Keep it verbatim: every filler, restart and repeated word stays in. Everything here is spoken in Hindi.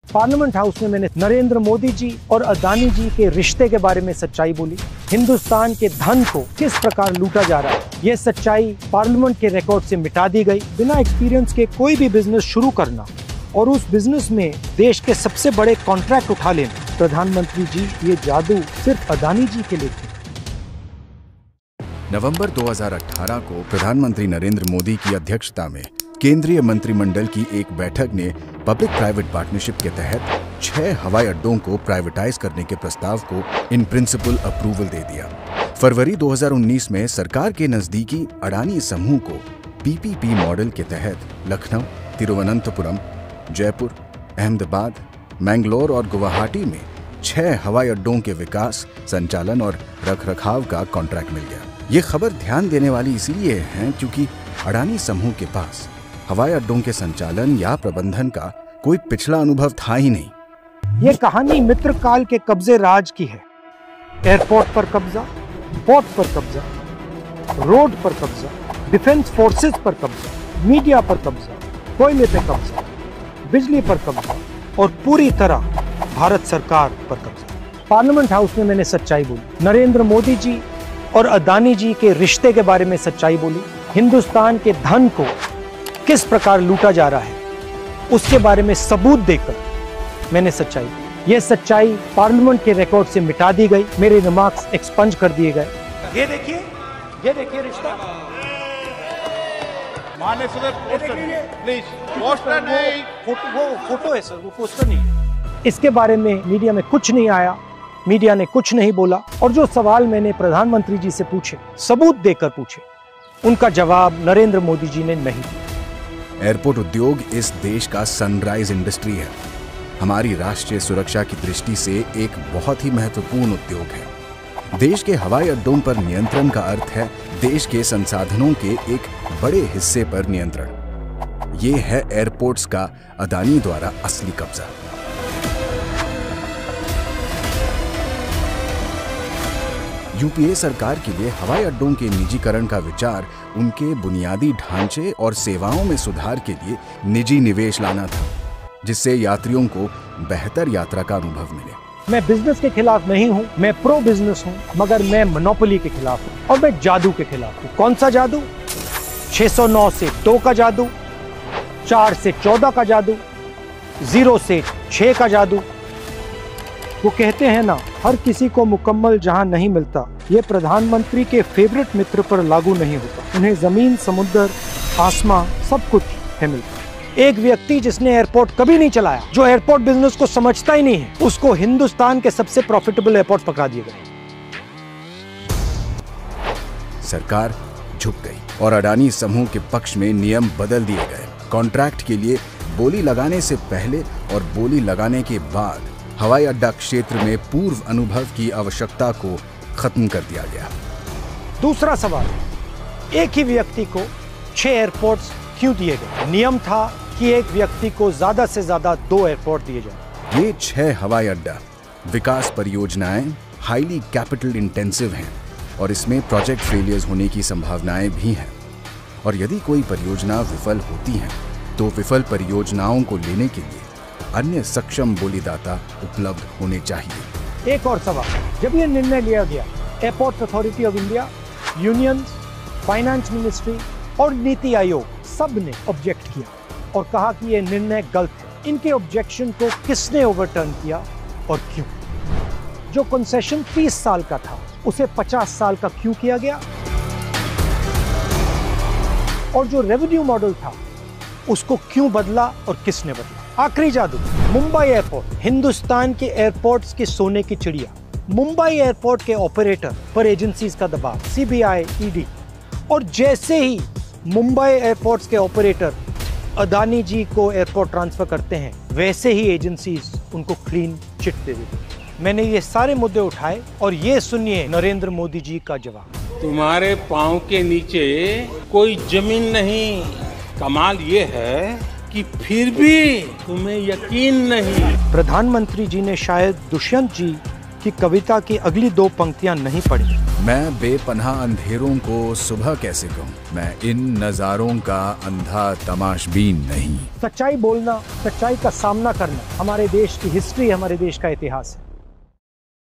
पार्लियामेंट हाउस में मैंने नरेंद्र मोदी जी और अदानी जी के रिश्ते के बारे में सच्चाई बोली। हिंदुस्तान के धन को किस प्रकार लूटा जा रहा है, यह सच्चाई पार्लियामेंट के रिकॉर्ड से मिटा दी गई। बिना एक्सपीरियंस के कोई भी बिजनेस शुरू करना और उस बिजनेस में देश के सबसे बड़े कॉन्ट्रैक्ट उठा लेना, प्रधानमंत्री जी ये जादू सिर्फ अदानी जी के लिए था। नवंबर दो हज़ार अठारह को प्रधानमंत्री नरेंद्र मोदी की अध्यक्षता में केंद्रीय मंत्रिमंडल की एक बैठक ने पब्लिक प्राइवेट पार्टनरशिप के तहत छह हवाई अड्डों को प्राइवेटाइज करने के प्रस्ताव को इन प्रिंसिपल अप्रूवल दे दिया। फरवरी दो हज़ार उन्नीस में सरकार के नजदीकी अडानी समूह को पीपीपी मॉडल के तहत लखनऊ, तिरुवनंतपुरम, जयपुर, अहमदाबाद, मैंगलोर और गुवाहाटी में छह हवाई अड्डों के विकास, संचालन और रखरखाव का कॉन्ट्रैक्ट मिल गया। ये खबर ध्यान देने वाली इसीलिए है क्योंकि अडानी समूह के पास हवाई अड्डों के संचालन या प्रबंधन का कोई पिछला अनुभव था ही नहीं। ये कहानी मित्रकाल के कब्जे राज की है। एयरपोर्ट पर कब्जा, पोर्ट पर कब्जा, रोड पर कब्जा, डिफेंस फोर्सेस पर कब्जा, मीडिया पर कब्जा, कोयले पे कब्जा, बिजली पर कब्जा और पूरी तरह भारत सरकार पर कब्जा। पार्लियामेंट हाउस में मैंने सच्चाई बोली। नरेंद्र मोदी जी और अदानी जी के रिश्ते के बारे में सच्चाई बोली। हिंदुस्तान के धन को किस प्रकार लूटा जा रहा है उसके बारे में सबूत देकर मैंने सच्चाई दी। यह सच्चाई पार्लियामेंट के रिकॉर्ड से मिटा दी गई। मेरे रिमार्क्स एक्सपंज कर दिए गए। ये देखिए, ये देखिए रिश्ता। माने सर पोस्टर प्लीज, पोस्टर नहीं, फोटो, वो फोटो है सर, वो पोस्टर नहीं है। इसके बारे में मीडिया में कुछ नहीं आया, मीडिया ने कुछ नहीं बोला और जो सवाल मैंने प्रधानमंत्री जी से पूछे, सबूत देकर पूछे, उनका जवाब नरेंद्र मोदी जी ने नहीं दिया। एयरपोर्ट उद्योग इस देश का सनराइज इंडस्ट्री है। हमारी राष्ट्रीय सुरक्षा की दृष्टि से एक बहुत ही महत्वपूर्ण उद्योग है। देश के हवाई अड्डों पर नियंत्रण का अर्थ है देश के संसाधनों के एक बड़े हिस्से पर नियंत्रण। ये है एयरपोर्ट्स का अदानी द्वारा असली कब्जा। यूपीए सरकार के लिए हवाई अड्डों के निजीकरण का विचार उनके बुनियादी ढांचे और सेवाओं में सुधार के लिए निजी निवेश लाना था, जिससे यात्रियों को बेहतर यात्रा का अनुभव मिले। मैं बिजनेस के खिलाफ नहीं हूं, मैं प्रो बिजनेस हूं, मगर मैं मोनोपोली के खिलाफ हूं और मैं जादू के खिलाफ हूं। कौन सा जादू? छह सौ नौ से दो का जादू, चार से चौदह का जादू, जीरो से छह का जादू। वो कहते हैं ना, हर किसी को मुकम्मल जहां नहीं मिलता, ये प्रधानमंत्री के फेवरेट मित्र पर लागू नहीं होता। उन्हें जमीन, समुद्र, आसमां सब कुछ है मिलता। एक व्यक्ति जिसने एयरपोर्ट कभी नहीं चलाया, जो एयरपोर्ट बिजनेस को समझता ही नहीं है, उसको हिंदुस्तान के सबसे प्रॉफिटेबल एयरपोर्ट पकड़ा दिए गए। सरकार झुक गई और अडानी समूह के पक्ष में नियम बदल दिए गए। कॉन्ट्रैक्ट के लिए बोली लगाने से पहले और बोली लगाने के बाद हवाई अड्डा क्षेत्र में पूर्व अनुभव की आवश्यकता को खत्म कर दिया गया। दूसरा सवाल, एक ही व्यक्ति को छह एयरपोर्ट्स क्यों दिए गए? नियम था कि एक व्यक्ति को ज्यादा से ज्यादा दो एयरपोर्ट दिए जाए। ये छह हवाई अड्डा विकास परियोजनाएं हाईली कैपिटल इंटेंसिव हैं और इसमें प्रोजेक्ट फेलियर्स होने की संभावनाएं भी हैं। और यदि कोई परियोजना विफल होती है तो विफल परियोजनाओं को लेने के लिए अन्य सक्षम बोलीदाता उपलब्ध होने चाहिए। एक और सवाल, जब यह निर्णय लिया गया, airport authority of India, union, finance ministry और नीति आयोग सब ने ऑब्जेक्ट किया और कहा कि यह निर्णय गलत है। इनके ऑब्जेक्शन को किसने ओवरटर्न किया और क्यों? जो कंसेशन तीस साल का था उसे पचास साल का क्यों किया गया? और जो रेवेन्यू मॉडल था उसको क्यों बदला और किसने बदला? आखिरी जादू, मुंबई एयरपोर्ट, हिंदुस्तान के एयरपोर्ट्स के सोने की चिड़िया। मुंबई एयरपोर्ट के ऑपरेटर पर एजेंसीज का दबाव, सीबीआई, ईडी, और जैसे ही मुंबई एयरपोर्ट्स के ऑपरेटर अदानी जी को एयरपोर्ट ट्रांसफर करते हैं, वैसे ही एजेंसीज उनको क्लीन चिट दे देती हैं। मैंने ये सारे मुद्दे उठाए और ये सुनिए नरेंद्र मोदी जी का जवाब। तुम्हारे पांव के नीचे कोई जमीन नहीं। कमाल ये है कि फिर भी तुम्हें यकीन नहीं। प्रधानमंत्री जी ने शायद दुष्यंत जी कि कविता की अगली दो पंक्तियां नहीं पढ़ी। मैं बेपनाह अंधेरों को सुबह कैसे कहूँ, मैं इन नजारों का अंधा तमाशबीन नहीं। सच्चाई बोलना, सच्चाई का सामना करना हमारे देश की हिस्ट्री, हमारे देश का इतिहास है।